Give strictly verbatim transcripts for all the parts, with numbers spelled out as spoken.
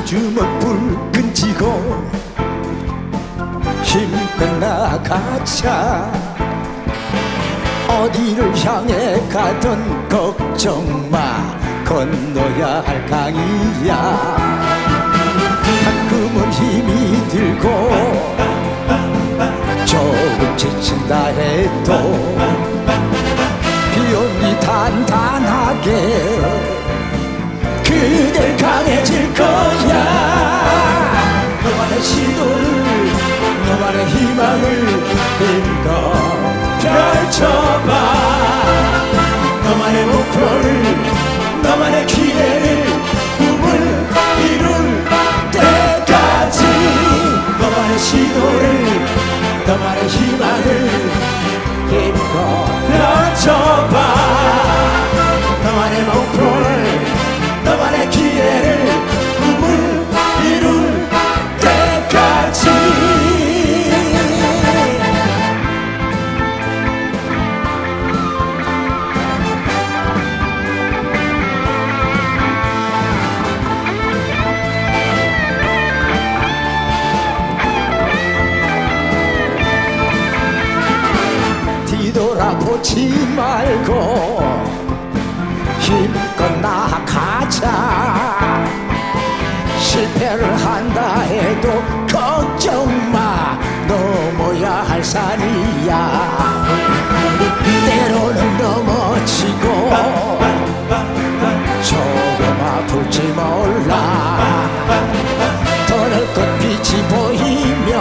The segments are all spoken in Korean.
주먹 불끈 쥐고 힘껏 나가자. 어디를 향해 가든 걱정 마, 건너야 할 강이야. 가끔은 힘이 들고 조금 지친다 해도 비용이 단단하게 그댈 강해질 거야. 너만의 시도를, 너만의 희망을 힘껏 펼쳐봐. 너만의 목표를, 너만의 기회를, 꿈을 이룰 때까지. 너만의 시도를, 너만의 희망을 힘껏 펼쳐봐. 너만의 목표를, 너만의 기회를, 꿈을 이룰 때까지. 뒤돌아보지 말고 힘껏 나가자. 실패를 한다 해도 걱정 마, 넘어야 할 산이야. 때로는 넘어지고 조금 아플지 몰라. 더 넓은 빛이 보이면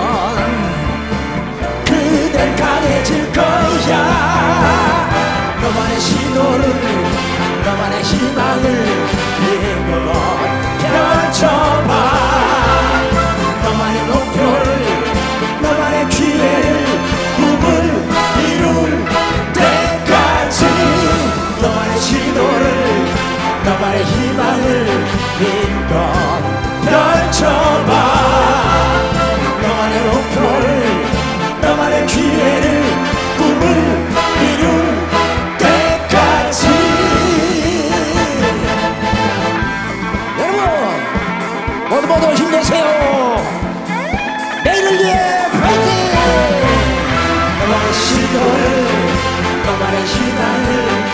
그댈 강해질 거야. 너만의 시도를, 너만의 희망을 힘껏 펼쳐봐. 너만의 목표를, 너만의 기회를, 꿈을 이룰 때까지. 너만의 시도를, 너만의 희망을 힘껏 펼쳐봐. 너만의 목표를, 너만의 기회를, 꿈을 이룰 때까지. 여러분 모두 모두 힘내세요. 내일을 위해 파이팅! 너만의 시도를, 너만의 희망을